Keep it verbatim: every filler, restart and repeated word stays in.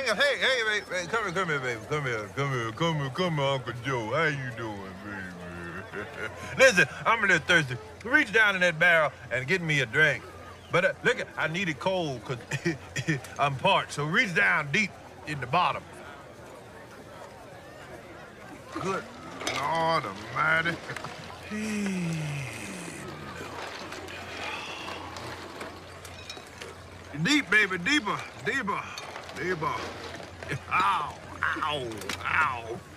hang on. Hey, hey, hey, hey, come here, come here, baby. Come here, come here, come here, come here, Uncle Joe. How you doing, baby? Listen, I'm a little thirsty. Reach down in that barrel and get me a drink. But uh, look, I need it cold because I'm parched. So reach down deep in the bottom. Good Lord Almighty. Deep, baby, deeper, deeper, deeper. Ow, ow, ow.